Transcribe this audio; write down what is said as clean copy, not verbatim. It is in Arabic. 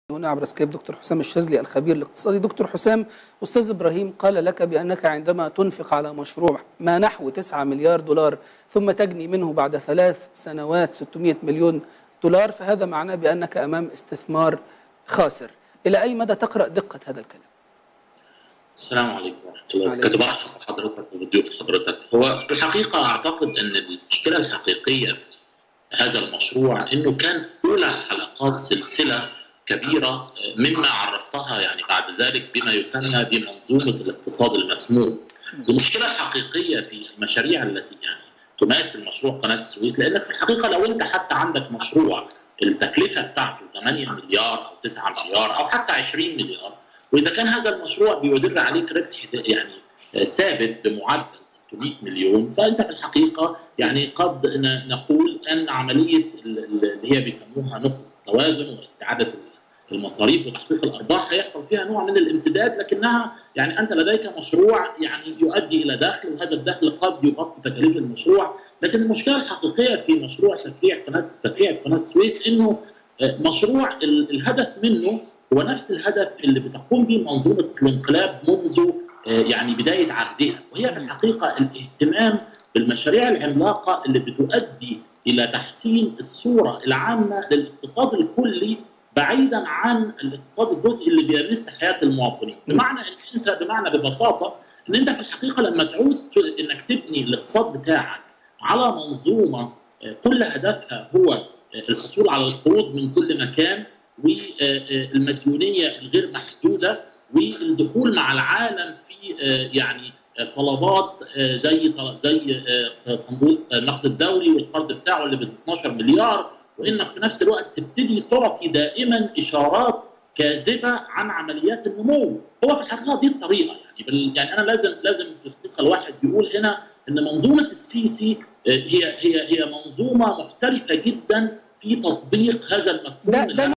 هنا عبر سكايب دكتور حسام الشاذلي الخبير الاقتصادي. دكتور حسام، أستاذ إبراهيم قال لك بأنك عندما تنفق على مشروع ما نحو 9 مليار دولار ثم تجني منه بعد 3 سنوات 600 مليون دولار، فهذا معناه بأنك أمام استثمار خاسر. إلى أي مدى تقرأ دقة هذا الكلام؟ السلام عليكم ورحمة الله وبركاته. برحب بحضرتك وبضيوف حضرتك. هو في الحقيقة أعتقد أن المشكلة الحقيقية في هذا المشروع أنه كان أولى حلقات سلسلة كبيرة مما عرفتها يعني بعد ذلك بما يسمى بمنظومة الاقتصاد المسموم. المشكلة الحقيقية في المشاريع التي يعني تماثل مشروع قناة السويس، لأنك في الحقيقة لو أنت حتى عندك مشروع التكلفة بتاعته 8 مليار أو 9 مليار أو حتى 20 مليار، وإذا كان هذا المشروع بيدر عليك ربح يعني ثابت بمعدل 600 مليون، فأنت في الحقيقة يعني قد نقول أن عملية اللي هي بيسموها نقطة التوازن واستعادة المصاريف وتحقيق الأرباح هيحصل فيها نوع من الامتداد، لكنها يعني أنت لديك مشروع يعني يؤدي إلى دخل، وهذا الدخل قد يغطي تكاليف المشروع. لكن المشكلة الحقيقية في مشروع تفريع قناة السويس إنه مشروع الهدف منه هو نفس الهدف اللي بتقوم به منظومة الانقلاب منذ يعني بداية عهدها، وهي في الحقيقة الاهتمام بالمشاريع العملاقة اللي بتؤدي إلى تحسين الصورة العامة للاقتصاد الكلي بعيدا عن الاقتصاد الجزئي اللي بيمس حياة المواطنين. بمعنى ببساطة ان انت في الحقيقة لما تعوز انك تبني الاقتصاد بتاعك على منظومة كل هدفها هو الحصول على القروض من كل مكان والمديونية الغير محدودة والدخول مع العالم في يعني طلبات زي صندوق النقد الدولي والقرض بتاعه اللي ب 12 مليار، وانك في نفس الوقت تبتدي تعطي دائما اشارات كاذبه عن عمليات النمو. هو في الحقيقه دي الطريقه يعني انا لازم في الحقيقه الواحد يقول هنا ان منظومه السيسي هي منظومه محترفه جدا في تطبيق هذا المفهوم.